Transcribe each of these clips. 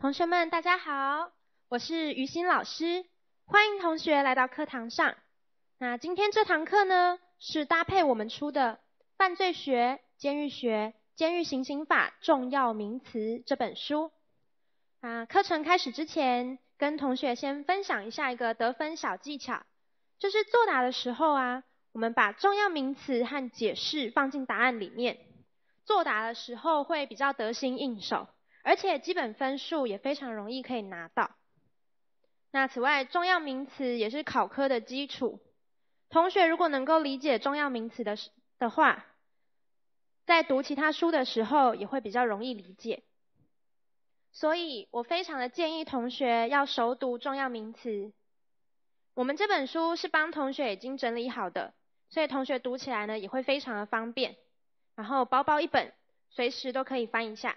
同学们，大家好，我是于心老师，欢迎同学来到课堂上。那今天这堂课呢，是搭配我们出的《犯罪学、监狱学、监狱行刑法重要名词》这本书。课程开始之前，跟同学先分享一下一个得分小技巧，就是作答的时候我们把重要名词和解释放进答案里面，作答的时候会比较得心应手。而且基本分数也非常容易可以拿到。那此外，重要名词也是考科的基础。同学如果能够理解重要名词的话，在读其他书的时候也会比较容易理解。所以我非常的建议同学要熟读重要名词。我们这本书是帮同学已经整理好的，所以同学读起来呢也会非常的方便。然后薄薄一本，随时都可以翻一下。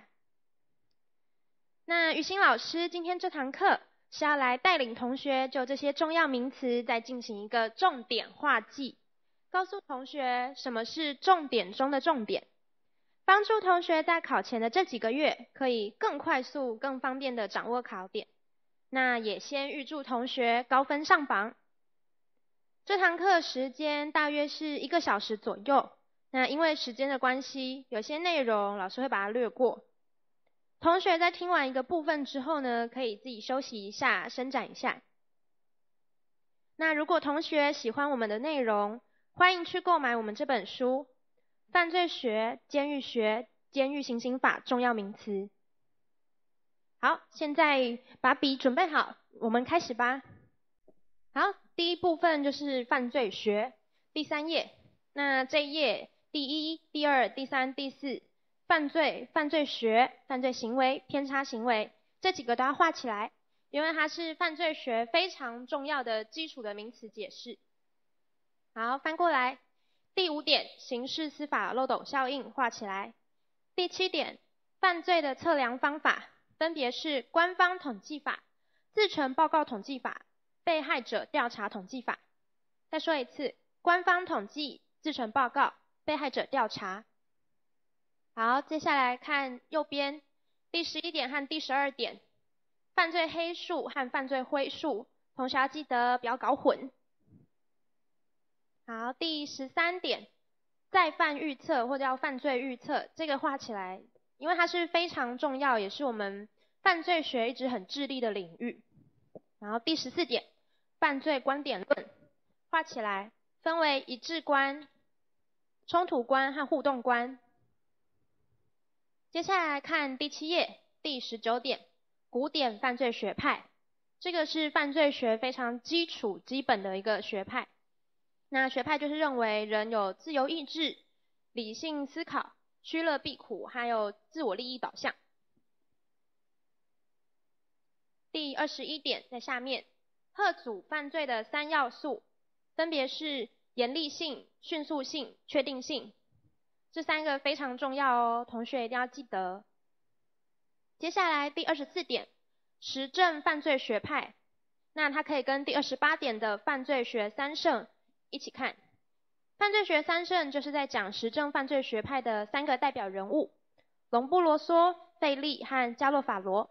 那于心老师今天这堂课是要来带领同学就这些重要名词再进行一个重点划记，告诉同学什么是重点中的重点，帮助同学在考前的这几个月可以更快速更方便的掌握考点。那也先预祝同学高分上榜。这堂课时间大约是1个小时左右，那因为时间的关系，有些内容老师会把它略过。同学在听完一个部分之后呢，可以自己休息一下，伸展一下。那如果同学喜欢我们的内容，欢迎去购买我们这本书《犯罪学、监狱学、监狱行刑法重要名词》。好，现在把笔准备好，我们开始吧。好，第一部分就是犯罪学，第3页。那这一页第1、第2、第3、第4。犯罪、犯罪学、犯罪行为、偏差行为，这几个都要画起来，因为它是犯罪学非常重要的基础的名词解释。好，翻过来。第5点，刑事司法漏斗效应，画起来。第7点，犯罪的测量方法，分别是官方统计法、自成报告统计法、被害者调查统计法。再说一次，官方统计、自成报告、被害者调查。好，接下来看右边第11点和第12点，犯罪黑数和犯罪灰数，同学要记得不要搞混。好，第13点，再犯预测或者叫犯罪预测，这个画起来，因为它是非常重要，也是我们犯罪学一直很致力的领域。然后第14点，犯罪观点论，画起来，分为一致观、冲突观和互动观。接下来看第7页第19点，古典犯罪学派，这个是犯罪学非常基础基本的一个学派。那学派就是认为人有自由意志、理性思考、趋乐避苦，还有自我利益导向。第21点在下面，吓阻犯罪的3要素，分别是严厉性、迅速性、确定性。这3个非常重要哦，同学一定要记得。接下来第24点，实证犯罪学派，那它可以跟第28点的犯罪学3圣一起看。犯罪学3圣就是在讲实证犯罪学派的3个代表人物，隆布罗梭、费利和加洛法罗。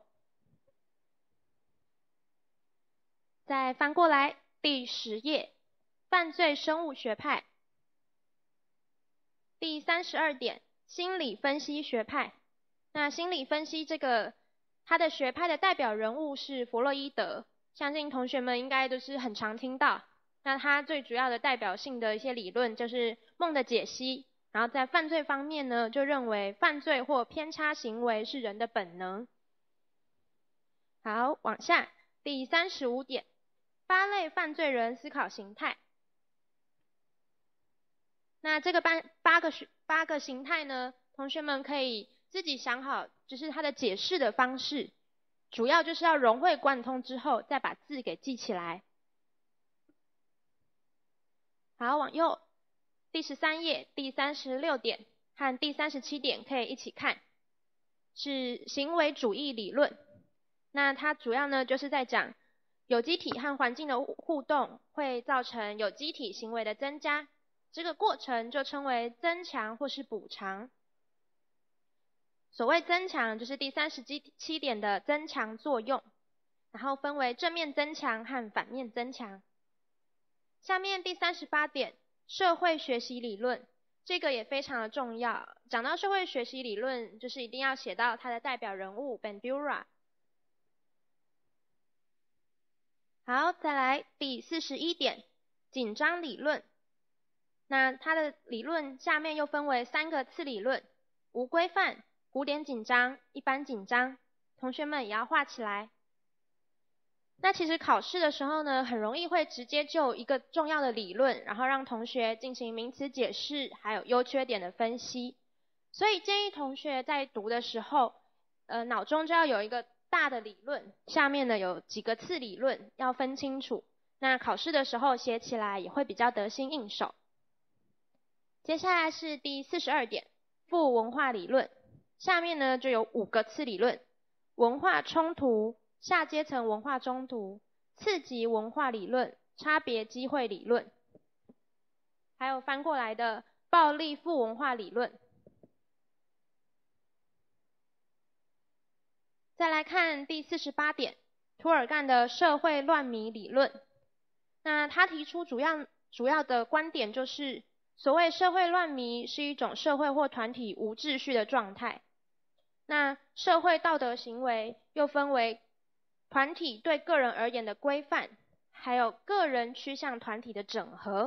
再翻过来第10页，犯罪生物学派。第32点，心理分析学派。那心理分析这个，它的学派的代表人物是弗洛伊德，相信同学们应该都是很常听到。那它最主要的代表性的一些理论就是梦的解析，然后在犯罪方面呢，就认为犯罪或偏差行为是人的本能。好，往下，第35点，8类犯罪人思考形态。那这个八个形态呢，同学们可以自己想好，就是它的解释的方式，主要就是要融会贯通之后，再把字给记起来。好，往右，第13页第36点和第37点可以一起看，是行为主义理论。那它主要呢就是在讲有机体和环境的互动会造成有机体行为的增加。这个过程就称为增强或是补偿。 所谓增强，就是第37点的增强作用，然后分为正面增强和反面增强。下面第38点，社会学习理论，这个也非常的重要。讲到社会学习理论，就是一定要写到它的代表人物 Bandura。好，再来第41点，紧张理论。那它的理论下面又分为3个次理论：无规范、古典紧张、一般紧张。同学们也要画起来。那其实考试的时候呢，很容易会直接就一个重要的理论，然后让同学进行名词解释，还有优缺点的分析。所以建议同学在读的时候，脑中就要有一个大的理论，下面呢有几个次理论要分清楚。那考试的时候写起来也会比较得心应手。接下来是第42点，副文化理论。下面呢就有5个次理论：文化冲突、下阶层文化冲突、次级文化理论、差别机会理论，还有翻过来的暴力副文化理论。再来看第48点，涂尔干的社会乱迷理论。那他提出主要的观点就是，所谓社会乱迷是一种社会或团体无秩序的状态。那社会道德行为又分为团体对个人而言的规范，还有个人趋向团体的整合。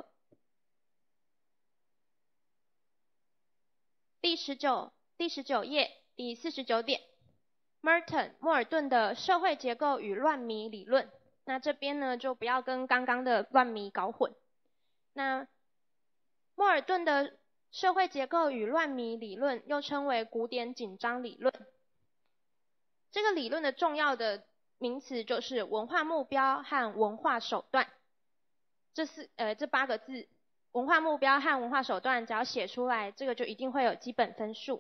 第19页第49点，莫尔顿的社会结构与乱迷理论。那这边呢就不要跟刚刚的乱迷搞混。那莫尔顿的社会结构与乱迷理论又称为古典紧张理论。这个理论的重要的名词就是文化目标和文化手段。这8个字，文化目标和文化手段，只要写出来，这个就一定会有基本分数。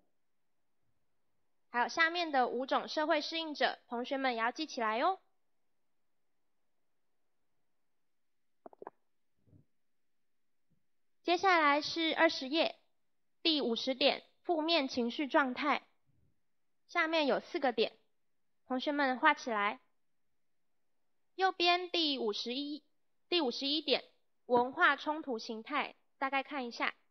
还有下面的5种社会适应者，同学们也要记起来哦。接下来是20页第50点，负面情绪状态。下面有4个点，同学们画起来。右边第51点，文化冲突形态，大概看一下。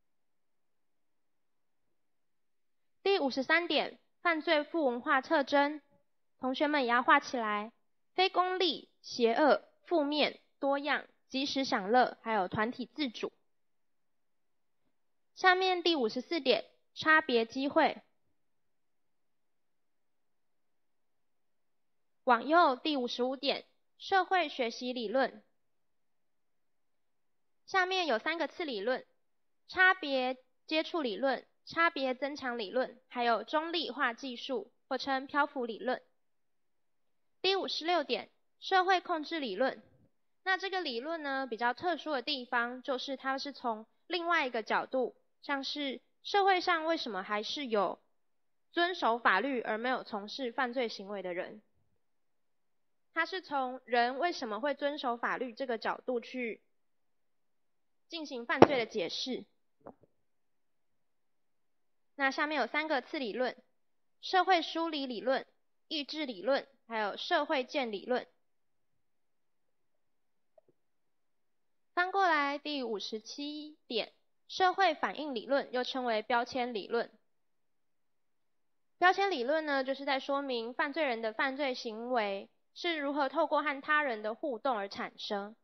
第53点，犯罪负文化特征，同学们也要画起来。非功利、邪恶、负面、多样、及时享乐，还有团体自主。下面第54点，差别机会。往右第55点，社会学习理论。下面有3个次理论：差别接触理论、差别增强理论，还有中立化技术，或称漂浮理论。第56点，社会控制理论。那这个理论呢，比较特殊的地方就是它是从另外一个角度，像是社会上为什么还是有遵守法律而没有从事犯罪行为的人。它是从人为什么会遵守法律这个角度去进行犯罪的解释。那下面有3个次理论：社会梳理理论、意志理论，还有社会建理论。翻过来第57点，社会反应理论，又称为标签理论。标签理论呢，就是在说明犯罪人的犯罪行为是如何透过和他人的互动而产生。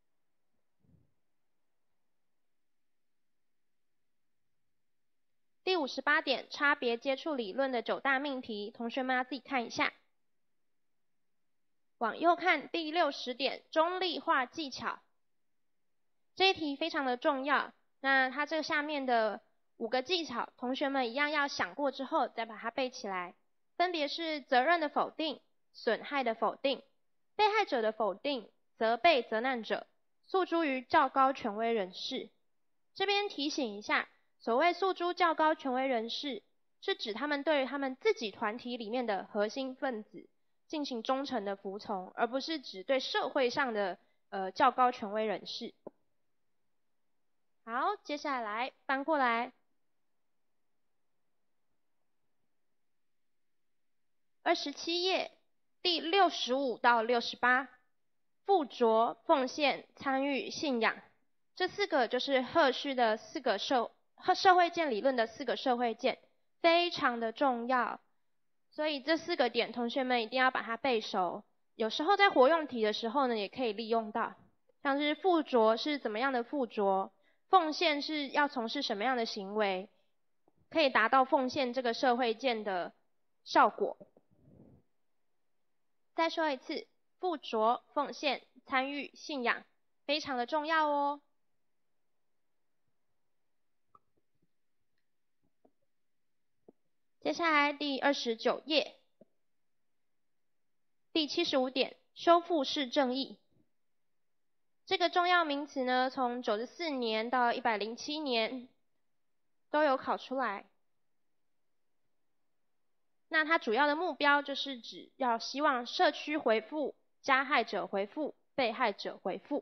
第58点，差别接触理论的9大命题，同学们要自己看一下。往右看第60点，中立化技巧。这一题非常的重要，那它这下面的5个技巧，同学们一样要想过之后再把它背起来，分别是责任的否定、损害的否定、被害者的否定、责备责难者、诉诸于较高权威人士。这边提醒一下，所谓诉诸较高权威人士，是指他们对于他们自己团体里面的核心分子进行忠诚的服从，而不是指对社会上的较高权威人士。好，接下来翻过来。 27页第65到68，附着、奉献、参与、信仰，这4个就是赫胥的4个社会键理论的4个社会键，非常的重要。所以这4个点，同学们一定要把它背熟。有时候在活用题的时候呢，也可以利用到。像是附着是怎么样的附着，奉献是要从事什么样的行为，可以达到奉献这个社会键的效果。再说一次，附着、奉献、参与、信仰，非常的重要哦。接下来第29页，第75点，修复式正义。这个重要名词呢，从94年到107年都有考出来。那它主要的目标就是指要希望社区回复、加害者回复、被害者回复。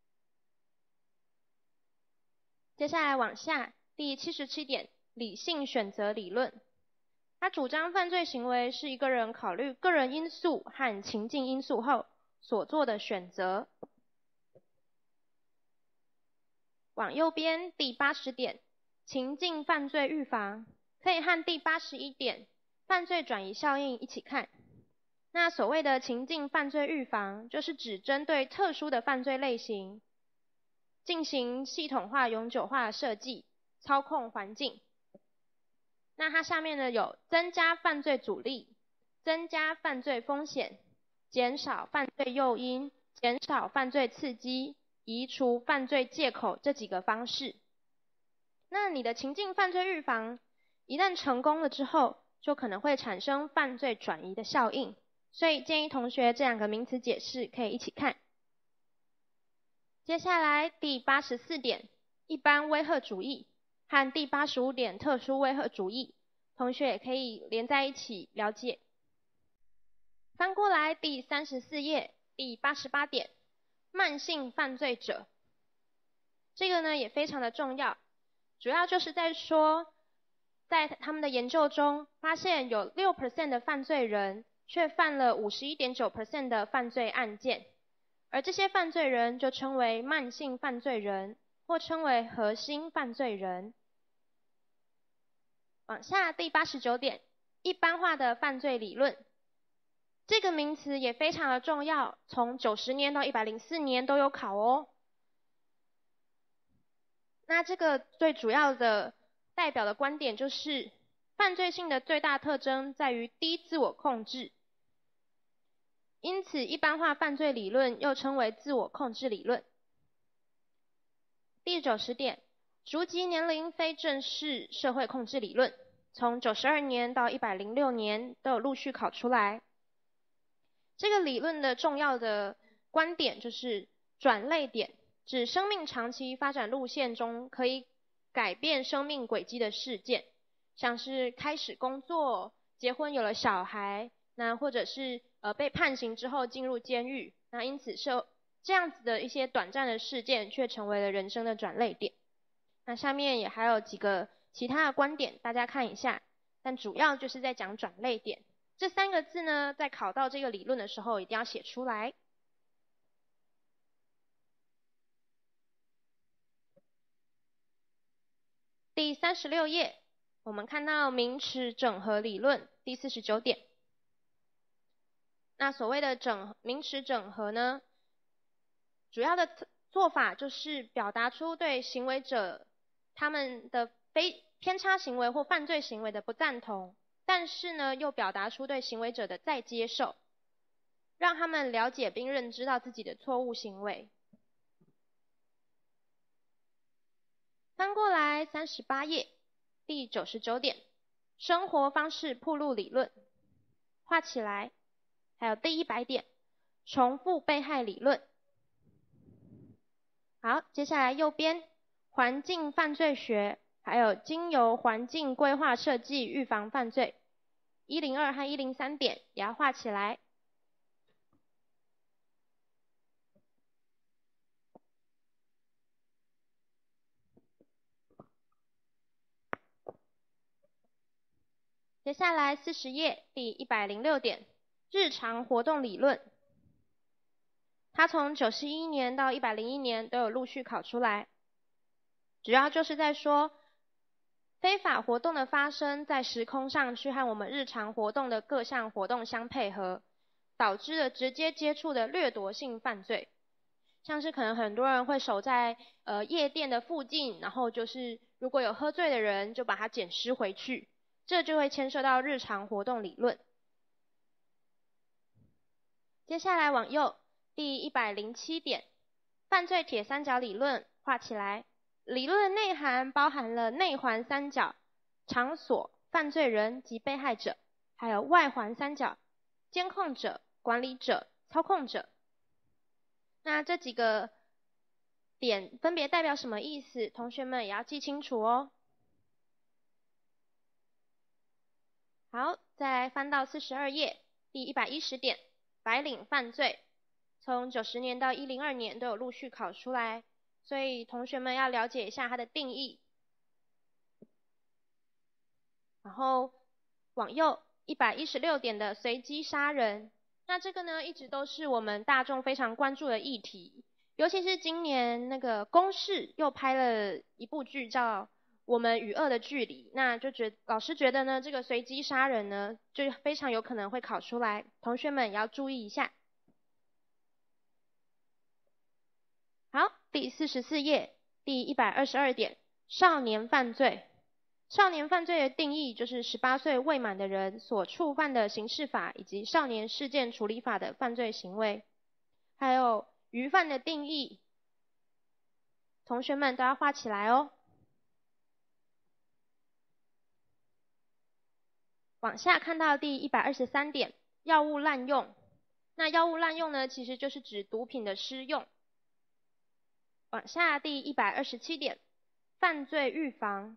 接下来往下，第77点，理性选择理论。它主张犯罪行为是一个人考虑个人因素和情境因素后所做的选择。往右边第80点，情境犯罪预防，可以和第81点犯罪转移效应一起看。那所谓的情境犯罪预防，就是指针对特殊的犯罪类型，进行系统化、永久化的设计，操控环境。那它下面呢有增加犯罪阻力、增加犯罪风险、减少犯罪诱因、减少犯罪刺激、移除犯罪借口这几个方式。那你的情境犯罪预防一旦成功了之后，就可能会产生犯罪转移的效应，所以建议同学这2个名词解释可以一起看。接下来第84点，一般威吓主义和第85点，特殊威吓主义，同学也可以连在一起了解。翻过来第34页第88点，慢性犯罪者。这个呢也非常的重要，主要就是在说，在他们的研究中发现有 6% 的犯罪人却犯了 51.9% 的犯罪案件，而这些犯罪人就称为慢性犯罪人，或称为核心犯罪人。往下第89点，一般化的犯罪理论。这个名词也非常的重要，从90年到104年都有考哦。那这个最主要的代表的观点就是，犯罪性的最大特征在于低自我控制，因此一般化犯罪理论又称为自我控制理论。第90点，逐级年龄非正式社会控制理论，从92年到106年都有陆续考出来。这个理论的重要的观点就是转捩点，指生命长期发展路线中可以改变生命轨迹的事件，像是开始工作、结婚有了小孩，那或者是被判刑之后进入监狱，那因此这样子的一些短暂的事件却成为了人生的转捩点。那下面也还有几个其他的观点，大家看一下，但主要就是在讲转捩点。这3个字呢，在考到这个理论的时候一定要写出来。第36页，我们看到名词整合理论第49点。那所谓的名词整合呢，主要的做法就是表达出对行为者他们的偏差行为或犯罪行为的不赞同，但是呢又表达出对行为者的再接受，让他们了解并认知到自己的错误行为。翻过来38页第99点，生活方式暴露理论，画起来。还有第100点，重复被害理论。好，接下来右边，环境犯罪学，还有经由环境规划设计预防犯罪，102和103点也要画起来。 接下来40页第106点，日常活动理论。它从91年到101年都有陆续考出来，主要就是在说非法活动的发生在时空上去和我们日常活动的各项活动相配合，导致了直接接触的掠夺性犯罪。像是可能很多人会守在夜店的附近，然后就是如果有喝醉的人就把它捡尸回去，这就会牵涉到日常活动理论。接下来往右，第107点，犯罪铁三角理论画起来。理论的内涵包含了内环三角、场所、犯罪人及被害者，还有外环三角、监控者、管理者、操控者。那这几个点分别代表什么意思？同学们也要记清楚哦。好，再来翻到42页，第110点，白领犯罪，从90年到102年都有陆续考出来，所以同学们要了解一下它的定义。然后往右116点的随机杀人，那这个呢一直都是我们大众非常关注的议题，尤其是今年那个公视又拍了一部剧叫《我们与恶的距离》，那就老师觉得呢这个随机杀人呢就非常有可能会考出来，同学们也要注意一下。好，第44页第122点，少年犯罪。少年犯罪的定义就是18岁未满的人所触犯的刑事法以及少年事件处理法的犯罪行为。还有虞犯的定义，同学们都要画起来哦。往下看到第123点，药物滥用。那药物滥用呢，其实就是指毒品的施用。往下第127点，犯罪预防，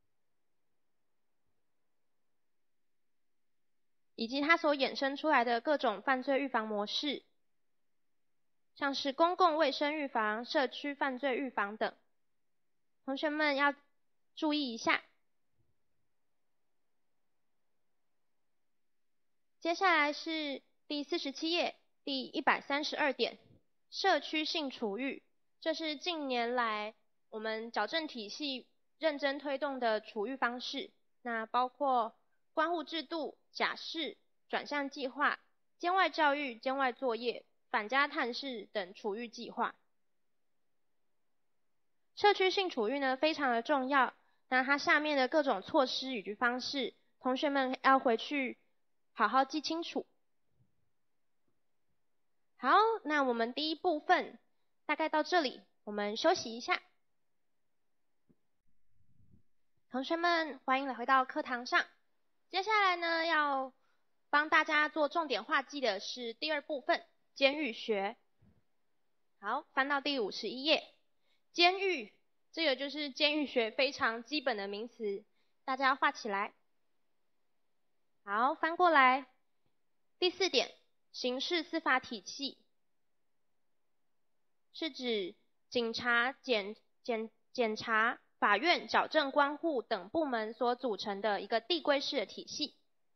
以及它所衍生出来的各种犯罪预防模式，像是公共卫生预防、社区犯罪预防等，同学们要注意一下。接下来是第47页第132点，社区性处遇。这是近年来我们矫正体系认真推动的处遇方式，那包括关护制度、假释、转向计划、监外教育、监外作业、返家探视等处遇计划。社区性处遇呢非常的重要，那它下面的各种措施以及方式，同学们要回去好好记清楚。好，那我们第一部分大概到这里，我们休息一下。同学们，欢迎来回到课堂上。接下来呢，要帮大家做重点画记的是第二部分，监狱学。好，翻到第51页，监狱，这个就是监狱学非常基本的名词，大家要画起来。好，翻过来，第4点，刑事司法体系，是指警察、检察、法院、矫正关护等部门所组成的一个递归式的体系。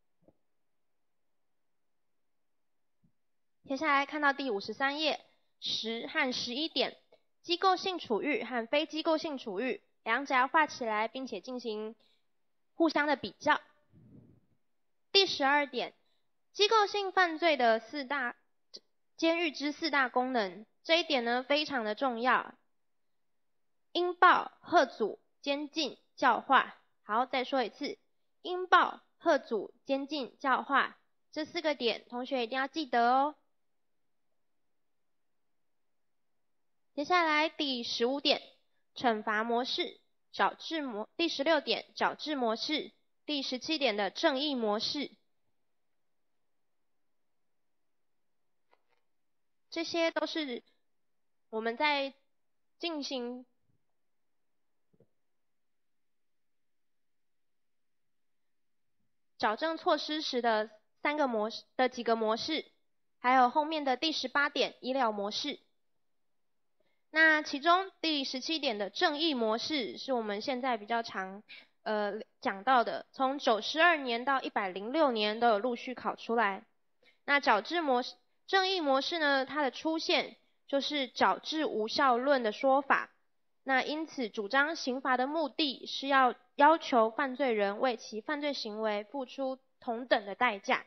接下来看到第53页，10和11点，机构性处遇和非机构性处遇，两者要画起来，并且进行互相的比较。第12点，机构性犯罪的监狱之4大功能，这一点呢非常的重要。应报、吓阻、监禁、教化。好，再说一次，应报、吓阻、监禁、教化，这4个点同学一定要记得哦。接下来第15点，惩罚模式、第16点，矫治模式，第17点的正义模式。这些都是我们在进行矫正措施时的几个模式，还有后面的第18点医疗模式。那其中第17点的正义模式是我们现在比较常讲到的，从92年到106年都有陆续考出来。那正义模式呢，它的出现就是矫治无效论的说法。那因此主张刑罚的目的是要求犯罪人为其犯罪行为付出同等的代价，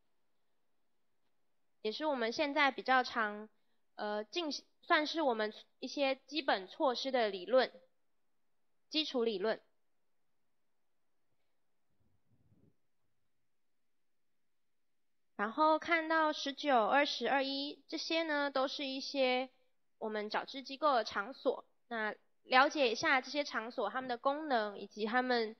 也是我们现在比较常算是我们一些基本措施的基础理论。然后看到19、20、21这些呢，都是一些我们矫治机构的场所。那了解一下这些场所他们的功能，以及他们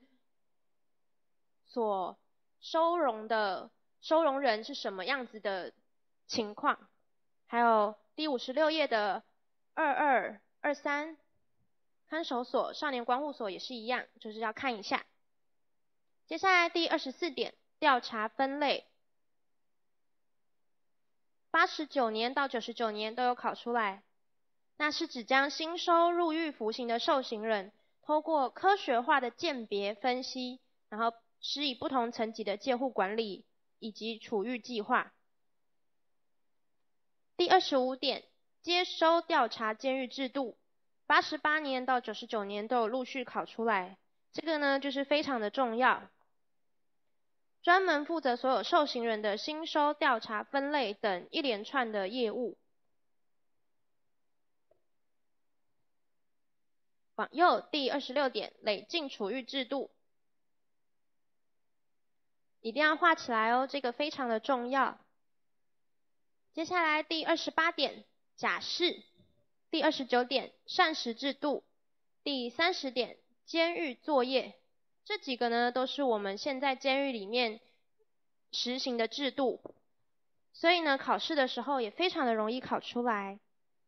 所收容人是什么样子的情况。还有第56页的22、23看守所、少年观护所也是一样，就是要看一下。接下来第24点，调查分类。89年到99年都有考出来，那是指将新收入狱服刑的受刑人，透过科学化的鉴别分析，然后施以不同层级的戒护管理以及处遇计划。第25点，接收调查监狱制度，88年到99年都有陆续考出来，这个呢就是非常的重要。专门负责所有受刑人的新收、调查、分类等一连串的业务。往右，第26点，累进处遇制度，一定要画起来哦，这个非常的重要。接下来第28点，假释；第29点，膳食制度；第30点，监狱作业。这几个呢，都是我们现在监狱里面实行的制度，所以呢，考试的时候也非常的容易考出来。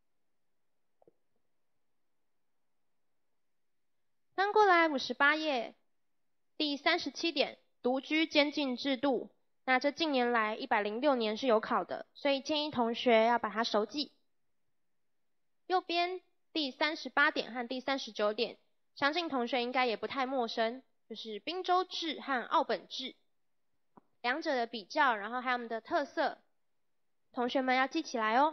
翻过来58页，第37点，独居监禁制度。那这近年来106年是有考的，所以建议同学要把它熟记。右边第38点和第39点，相信同学应该也不太陌生，就是宾州制和奥本制两者的比较，然后还有它们的特色，同学们要记起来哦。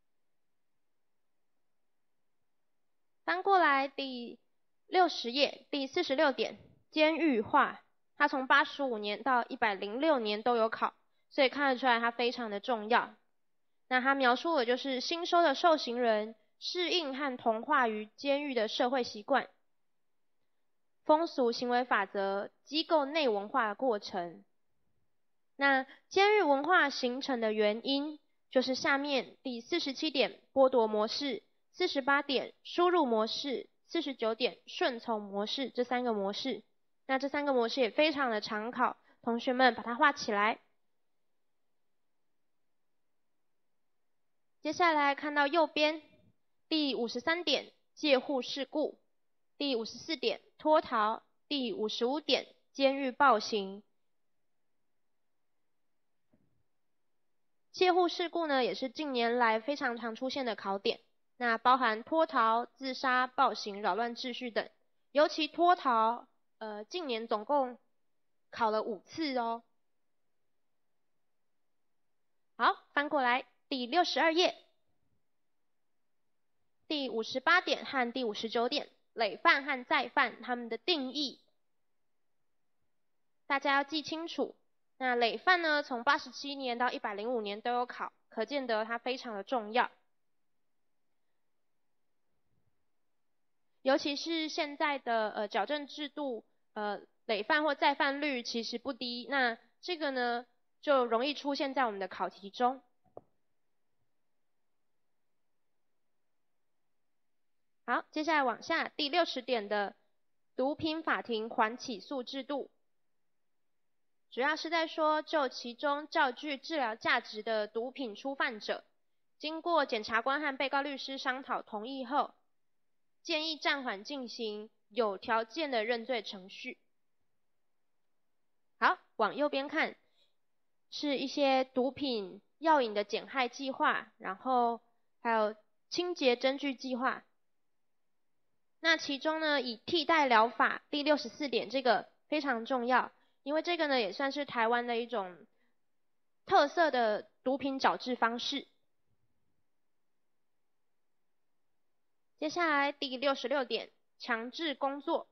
翻过来第60页，第46点，监狱化。它从85年到106年都有考，所以看得出来它非常的重要。那它描述的就是新收的受刑人适应和同化于监狱的社会习惯、风俗行为法则、机构内文化的过程。那监狱文化形成的原因，就是下面第47点剥夺模式、48点输入模式、49点顺从模式这3个模式。那这3个模式也非常的常考，同学们把它画起来。接下来看到右边第53点戒护事故，第54点脱逃，第55点监狱暴行。戒护事故呢，也是近年来非常常出现的考点，那包含脱逃、自杀、暴行、扰乱秩序等。尤其脱逃，近年总共考了5次哦。好，翻过来第62页，第58点和第59点，累犯和再犯他们的定义，大家要记清楚。那累犯呢，从87年到105年都有考，可见得它非常的重要。尤其是现在的矫正制度，累犯或再犯率其实不低，那这个呢就容易出现在我们的考题中。好，接下来往下，第60点的毒品法庭缓起诉制度，主要是在说就其中较具治疗价值的毒品初犯者，经过检察官和被告律师商讨同意后，建议暂缓进行有条件的认罪程序。好，往右边看，是一些毒品药瘾的减害计划，然后还有清洁侦据计划。 那其中呢，以替代疗法第64点这个非常重要，因为这个呢也算是台湾的一种特色的毒品矫治方式。接下来第66点，强制工作。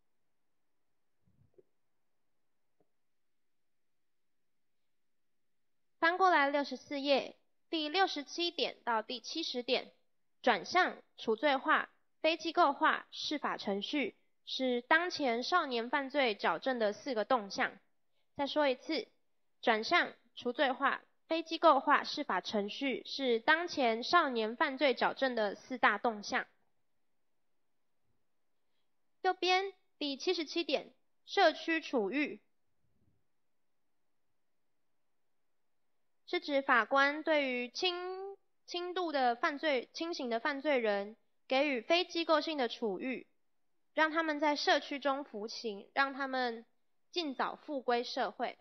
翻过来64页，第67点到第70点，转向除罪化、非机构化释法程序，是当前少年犯罪矫正的4个动向。再说一次，转向除罪化、非机构化释法程序，是当前少年犯罪矫正的4大动向。右边第77点，社区处遇。是指法官对于轻度的轻刑的犯罪人给予非机构性的处遇，让他们在社区中服刑，让他们尽早复归社会。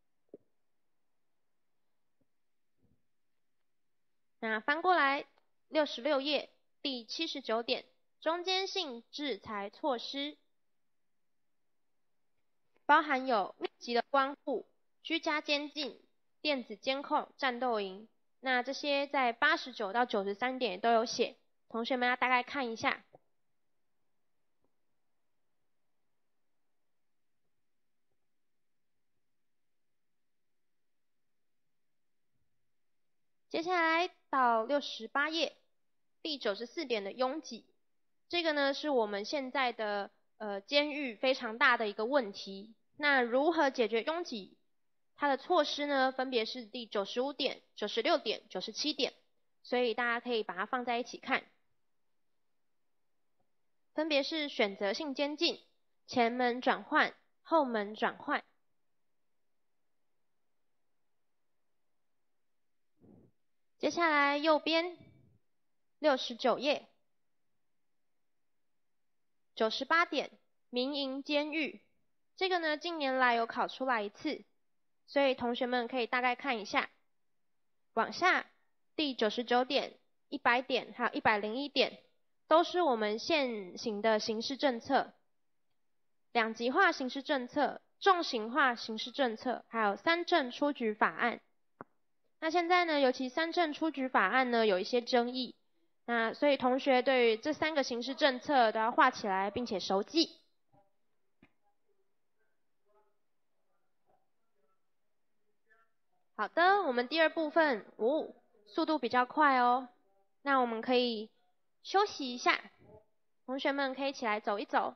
那翻过来66页第79点，中间性制裁措施，包含有密集的关护、居家监禁、电子监控、战斗营，那这些在89到93点都有写，同学们要大概看一下。接下来到68页，第94点的拥挤，这个呢是我们现在的监狱非常大的一个问题。那如何解决拥挤？它的措施呢，分别是第95点、96点、97点，所以大家可以把它放在一起看。分别是选择性监禁、前门转换、后门转换。接下来右边69页98点民营监狱，这个呢近年来有考出来一次，所以同学们可以大概看一下。往下第99点、100点还有101点都是我们现行的刑事政策，两极化刑事政策、重刑化刑事政策，还有三证出局法案。那现在呢，尤其三证出局法案呢有一些争议，那所以同学对于这3个刑事政策都要画起来，并且熟记。好的，我们第2部分，速度比较快哦。那我们可以休息一下，同学们可以起来走一走。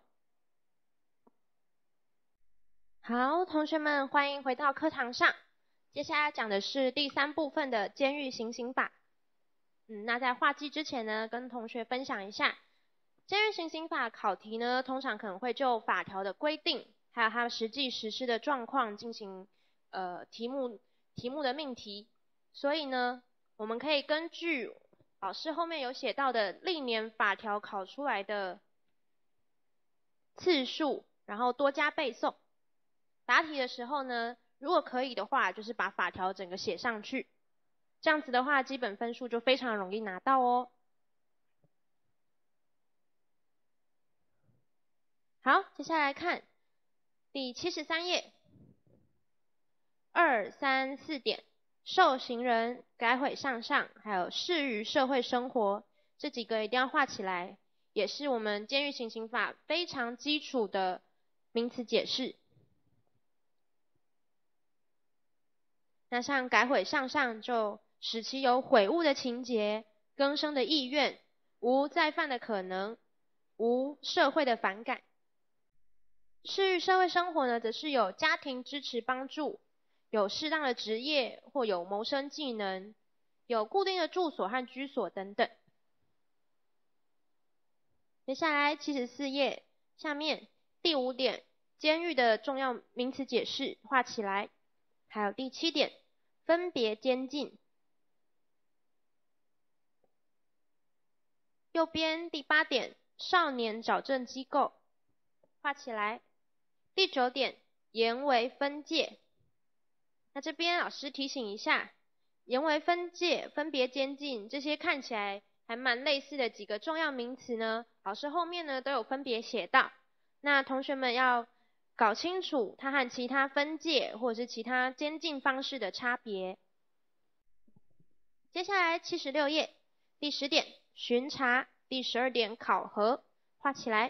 好，同学们欢迎回到课堂上。接下来讲的是第3部分的监狱行刑法。那在画记之前呢，跟同学分享一下，监狱行刑法考题呢，通常可能会就法条的规定，还有它实际实施的状况进行题目的命题。所以呢，我们可以根据老师后面有写到的历年法条考出来的次数，然后多加背诵。答题的时候呢，如果可以的话，就是把法条整个写上去，这样子的话，基本分数就非常容易拿到哦。好，接下来看第73页，2、3、4点，受刑人改毁向上，还有适于社会生活，这几个一定要画起来，也是我们监狱行刑法非常基础的名词解释。那像改毁向上，就使其有悔悟的情节、更生的意愿、无再犯的可能、无社会的反感。适于社会生活呢，则是有家庭支持帮助，有适当的职业或有谋生技能，有固定的住所和居所等等。接下来74页下面第5点，监狱的重要名词解释画起来，还有第7点，分别监禁。右边第8点，少年矫正机构画起来。第9点，严为分界。那这边老师提醒一下，严为分界、分别监禁这些看起来还蛮类似的几个重要名词呢，老师后面呢都有分别写到。那同学们要搞清楚它和其他分界或者是其他监禁方式的差别。接下来76页，第10点巡查，第12点考核，画起来。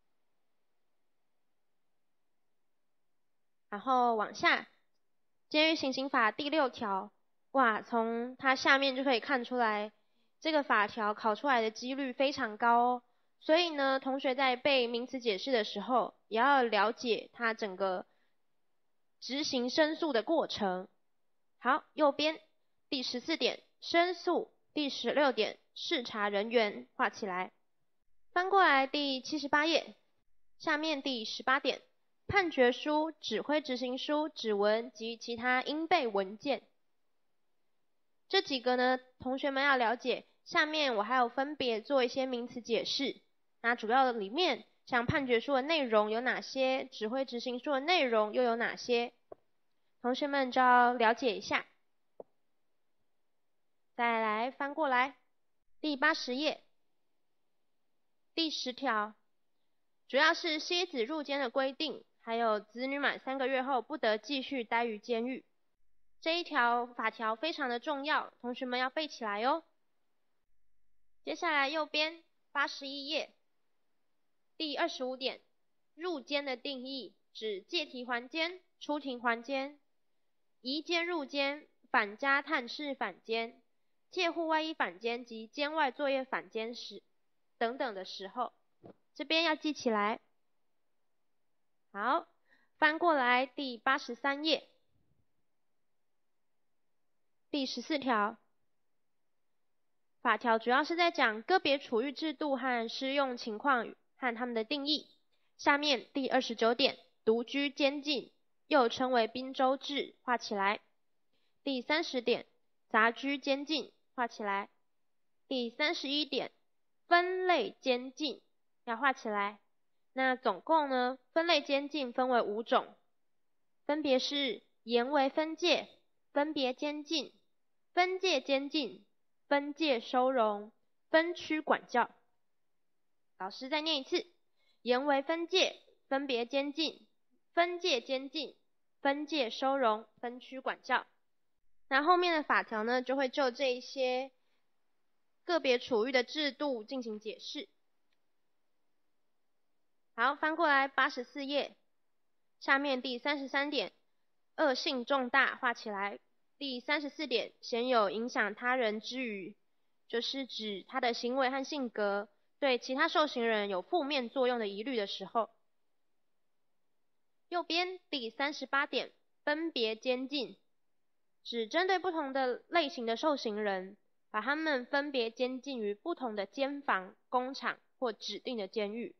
然后往下，监狱行刑法第6条，哇，从它下面就可以看出来，这个法条考出来的几率非常高哦。所以呢，同学在背名词解释的时候，也要了解它整个执行申诉的过程。好，右边第14点申诉，第16点视察人员，画起来。翻过来第78页，下面第18点判决书、指挥执行书、指纹及其他应备文件。这几个呢，同学们要了解。下面我还有分别做一些名词解释。那主要的里面，像判决书的内容有哪些，指挥执行书的内容又有哪些，同学们就要了解一下。再来翻过来，第80页，第10条，主要是妻子入监的规定，还有子女满3个月后不得继续待于监狱。这一条法条非常的重要，同学们要背起来哦。接下来右边81页，第25点，入监的定义，指借题还监、出庭还监、移监入监、返家探视返监、借户外衣返监及监外作业返监时等等的时候，这边要记起来。好，翻过来第83页，第14条。法条主要是在讲个别处遇制度和适用情况和他们的定义。下面第29点，独居监禁，又称为滨州制，画起来。第30点，杂居监禁，画起来。第31点，分类监禁，要画起来。那总共呢，分类监禁分为5种，分别是严为分界、分别监禁、分界监禁、分界收容、分区管教。老师再念一次，严为分界、分别监禁、分界监禁、分界收容、分区管教。那后面的法条呢，就会就这一些个别处遇的制度进行解释。好，翻过来84页，下面第33点，恶性重大，画起来。第34点，鲜有影响他人之余，就是指他的行为和性格对其他受刑人有负面作用的疑虑的时候。右边第38点，分别监禁，指针对不同的类型的受刑人，把他们分别监禁于不同的监房、工厂或指定的监狱。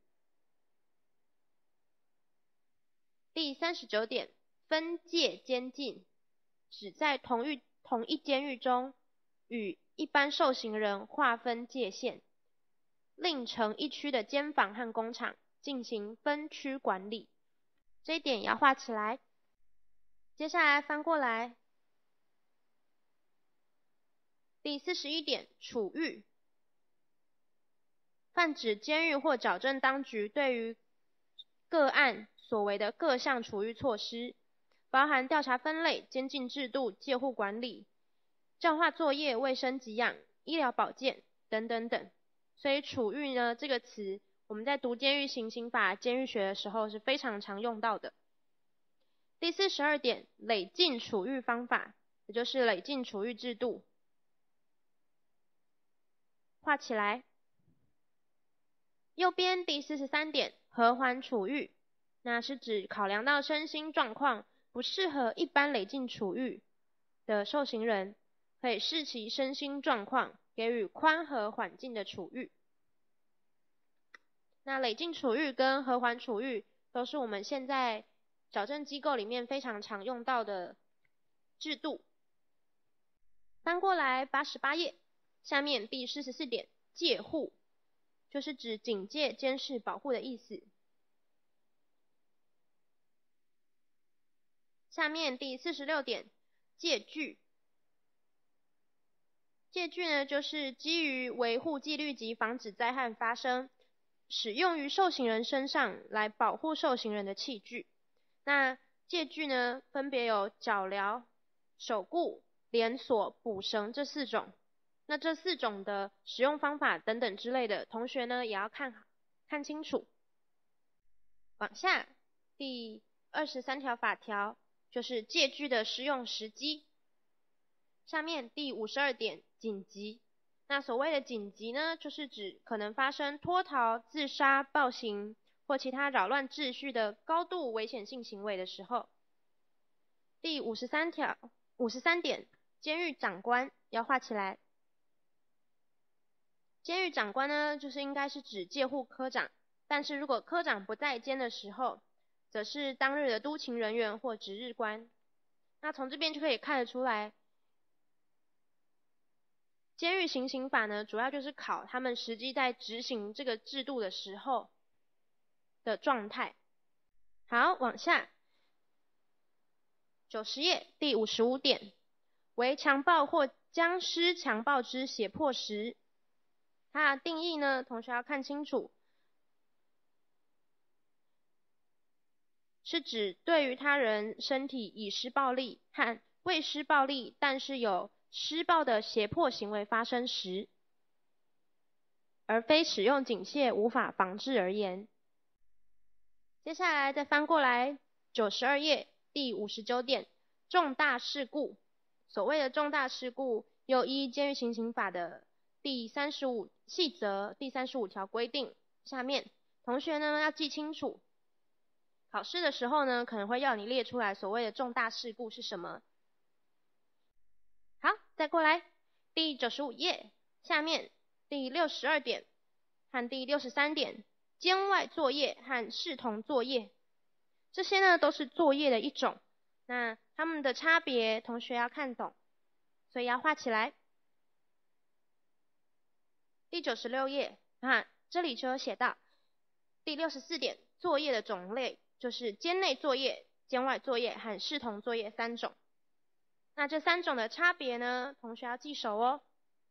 第39点，分界监禁，指在同一监狱中与一般受刑人划分界限，另成一区的监房和工厂进行分区管理。这一点也要画起来。接下来翻过来，第41点，处遇，泛指监狱或矫正当局对于个案所为的各项处遇措施，包含调查分类、监禁制度、戒护管理、教化作业、卫生给养、医疗保健等等等。所以处遇呢这个词，我们在读监狱行刑法、监狱学的时候是非常常用到的。第42点，累进处遇方法，也就是累进处遇制度，画起来。右边第43点，和缓处遇，那是指考量到身心状况不适合一般累进处遇的受刑人，可以视其身心状况，给予宽和缓进的处遇。那累进处遇跟和缓处遇都是我们现在矫正机构里面非常常用到的制度。翻过来88页，下面第44点，戒护，就是指警戒、监视、保护的意思。下面第46点，戒具， 戒具呢，就是基于维护纪律及防止灾害发生，使用于受刑人身上来保护受刑人的器具。那戒具呢，分别有脚镣、手固、连锁、捕绳这4种。那这4种的使用方法等等之类的，同学呢也要看清楚。往下，第23条法条就是戒具的施用时机。下面第52点紧急。那所谓的紧急呢，就是指可能发生脱逃、自杀、暴行或其他扰乱秩序的高度危险性行为的时候。第53点，监狱长官要画起来。监狱长官呢，就是应该是指戒护科长，但是如果科长不在监的时候，则是当日的督勤人员或值日官。那从这边就可以看得出来，监狱行刑法呢，主要就是考他们实际在执行这个制度的时候的状态。好，往下，90页第55点，为强暴或将施强暴之胁迫时，它的定义呢，同学要看清楚，是指对于他人身体以施暴力和未施暴力，但是有施暴的胁迫行为发生时，而非使用警械无法防治而言。接下来再翻过来92页第59点，重大事故。所谓的重大事故，又依监狱行刑法的第35细则第35条规定。下面同学呢要记清楚，考试的时候呢，可能会要你列出来所谓的重大事故是什么。好，再过来第95页，下面第62点和第63点，监外作业和视同作业，这些呢都是作业的一种，那它们的差别同学要看懂，所以要画起来。第96页，这里就有写到第64点，作业的种类就是监内作业、监外作业和视同作业3种。那这3种的差别呢，同学要记熟哦。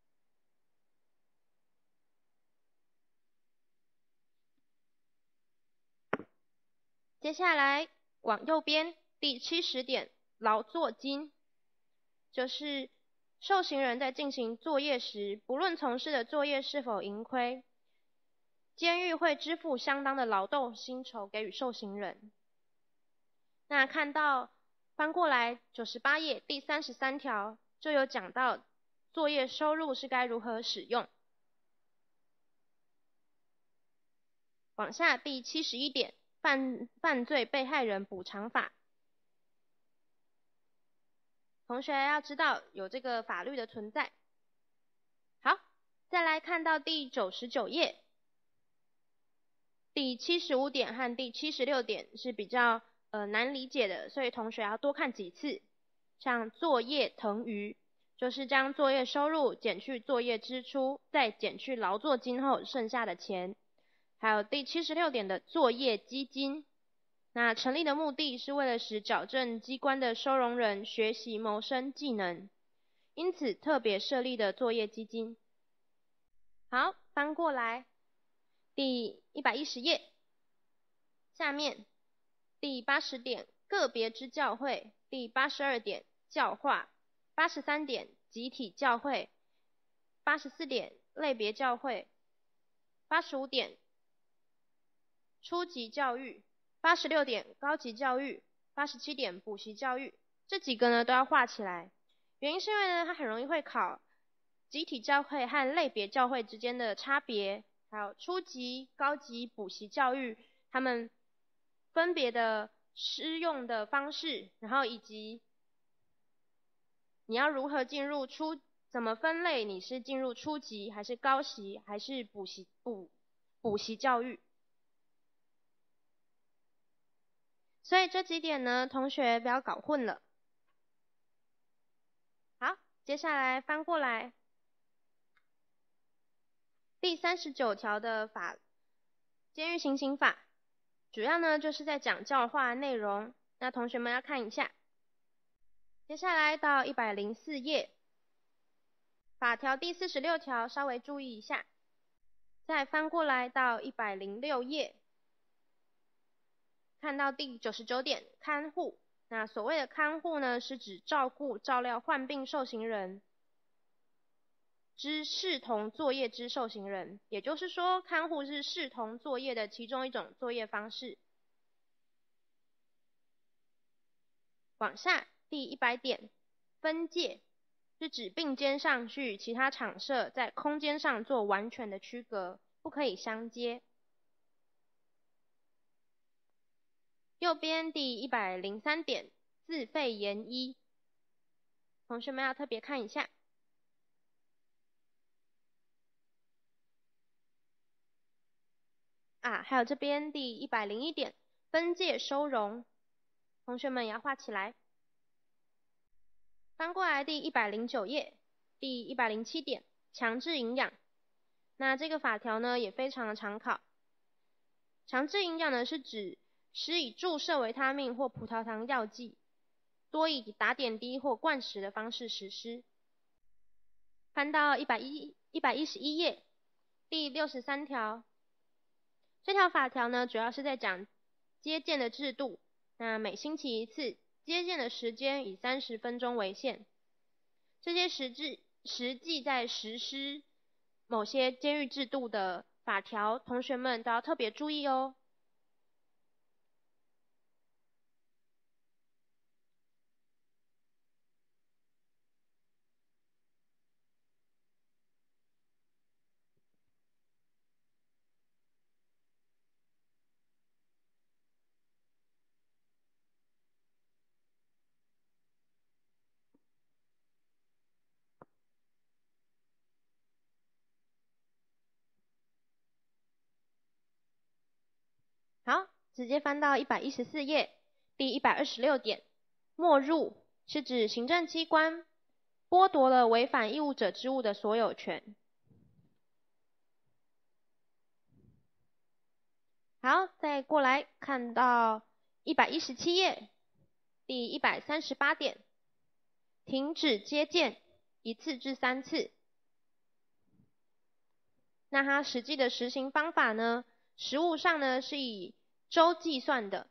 接下来往右边第70点，劳作金，就是受刑人在进行作业时，不论从事的作业是否盈亏，监狱会支付相当的劳动薪酬给予受刑人。那看到翻过来98页第33条，就有讲到作业收入是该如何使用。往下第71点，犯罪被害人补偿法。同学要知道有这个法律的存在。好，再来看到第99页，第75点和第76点是比较难理解的，所以同学要多看几次。像作业腾余，就是将作业收入减去作业支出，再减去劳作金后剩下的钱。还有第76点的作业基金，那成立的目的是为了使矫正机关的收容人学习谋生技能，因此特别设立的作业基金。好，翻过来第110页，下面第80点个别之教会，第82点教化，83点集体教会，84点类别教会，85点初级教育，86点高级教育，87点补习教育，这几个呢都要画起来。原因是因为呢，它很容易会考集体教会和类别教会之间的差别，还有初级、高级补习教育他们分别的施用的方式，然后以及你要如何进入怎么分类，你是进入初级还是高级还是补习教育。所以这几点呢，同学不要搞混了。好，接下来翻过来，第39条的监狱行刑法，主要呢就是在讲教化内容，那同学们要看一下。接下来到104页， 法条第46条稍微注意一下。再翻过来到106页，看到第99点看护。那所谓的看护呢，是指照顾照料患病受刑人之视同作业之受刑人，也就是说看护是视同作业的其中一种作业方式。往下第100点分界，是指并肩上去其他场舍在空间上做完全的区隔，不可以相接。右边第103点自费研医，同学们要特别看一下。还有这边第101点分界收容，同学们也要画起来。翻过来第109页，第107点强制营养。那这个法条呢也非常的常考。强制营养呢是指施以注射维他命或葡萄糖药剂，多以打点滴或灌食的方式实施。翻到111页，第63条。这条法条呢主要是在讲接见的制度，那每星期1次，接见的时间以30分钟为限。这些实际在实施某些监狱制度的法条，同学们都要特别注意哦。好，直接翻到114页，第126点，没入是指行政机关剥夺了违反义务者之物的所有权。好，再过来看到117页，第138点，停止接见1次至3次。那它实际的实行方法呢，实务上呢是以周计算的。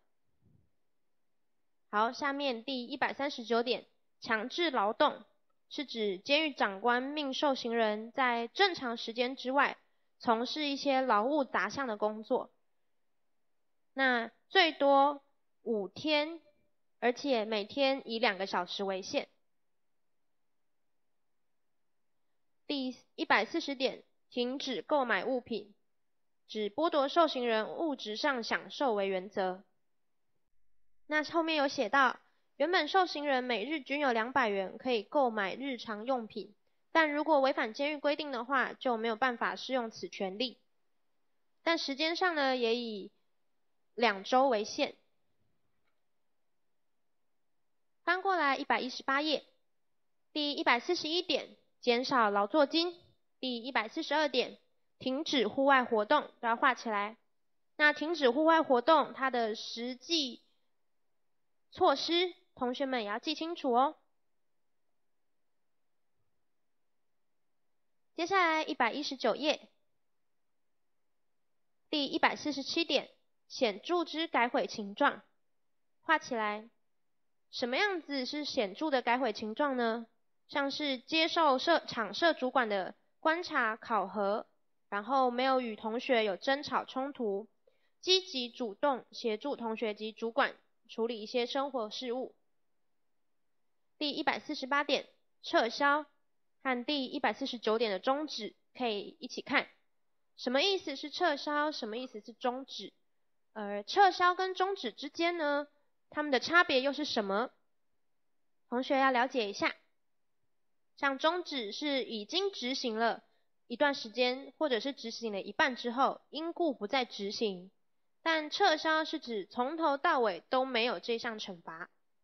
好，下面第139点，强制劳动是指监狱长官命受刑人在正常时间之外，从事一些劳务杂项的工作。那最多5天，而且每天以2个小时为限。第140点，停止购买物品，指剥夺受刑人物质上享受为原则。那后面有写到，原本受刑人每日均有200元可以购买日常用品，但如果违反监狱规定的话，就没有办法适用此权利。但时间上呢，也以2周为限。翻过来118页，第141点，减少劳作金。第142点，停止户外活动，都要画起来。那停止户外活动，它的实际措施，同学们也要记清楚哦。接下来119页，第147点，显著之改毁情状，画起来。什么样子是显著的改毁情状呢？像是接受场舍主管的观察考核，然后没有与同学有争吵冲突，积极主动协助同学及主管处理一些生活事务。第148点，撤销和第149点的终止可以一起看。什么意思是撤销？什么意思是终止？撤销跟终止之间呢，它们的差别又是什么？同学要了解一下。像终止是已经执行了一段时间，或者是执行了一半之后，因故不再执行。但撤销是指从头到尾都没有这项惩罚。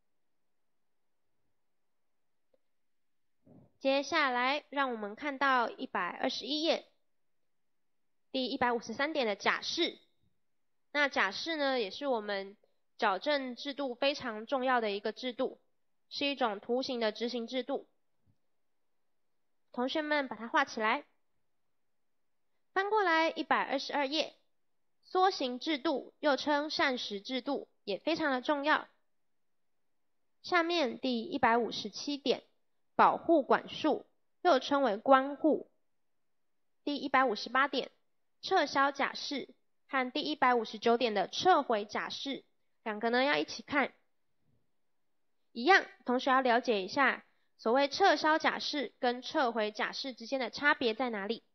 接下来让我们看到121页，第153点的假释。那假释呢，也是我们矫正制度非常重要的一个制度，是一种图形的执行制度。 同学们把它画起来。翻过来122页，缩形制度又称膳食制度，也非常的重要。下面第157点，保护管束又称为关护。第158点，撤销假释和第159点的撤回假释，两个呢要一起看。一样，同学要了解一下所谓撤销假释跟撤回假释之间的差别在哪里。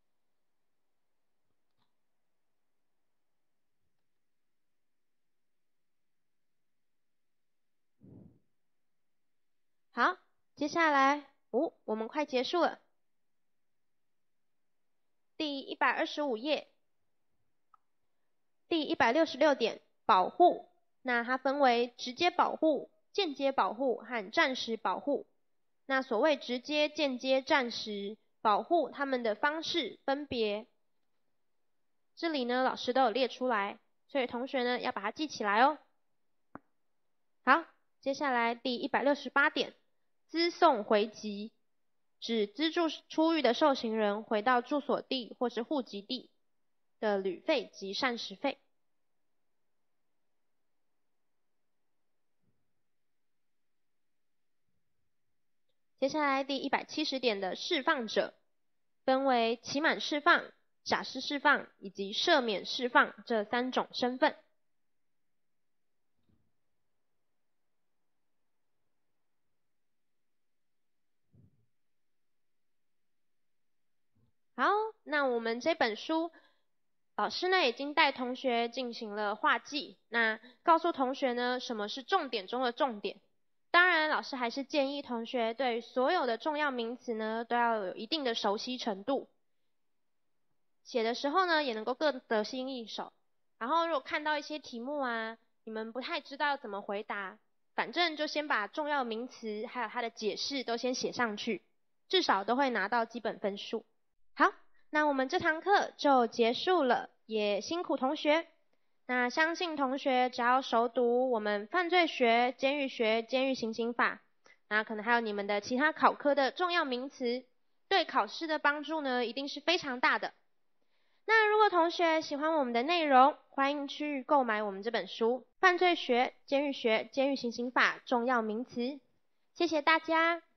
好，接下来我们快结束了。第125页，第166点，保护。那它分为直接保护、间接保护和暂时保护。那所谓直接、间接、暂时保护，它们的方式分别，这里呢老师都有列出来，所以同学呢要把它记起来哦。好，接下来第168点，资送回籍，指资助出狱的受刑人回到住所地或是户籍地的旅费及膳食费。接下来第170点的释放者，分为期满释放、假释释放以及赦免释放这3种身份。好，那我们这本书，老师呢已经带同学进行了画记，那告诉同学呢什么是重点中的重点。当然，老师还是建议同学对所有的重要名词呢都要有一定的熟悉程度，写的时候呢也能够更得心应手。然后如果看到一些题目啊，你们不太知道怎么回答，反正就先把重要名词还有它的解释都先写上去，至少都会拿到基本分数。好，那我们这堂课就结束了，也辛苦同学。那相信同学只要熟读我们犯罪学、监狱学、监狱行刑法，那可能还有你们的其他考科的重要名词，对考试的帮助呢一定是非常大的。那如果同学喜欢我们的内容，欢迎去购买我们这本书《犯罪学、监狱学、监狱行刑法重要名词》。谢谢大家。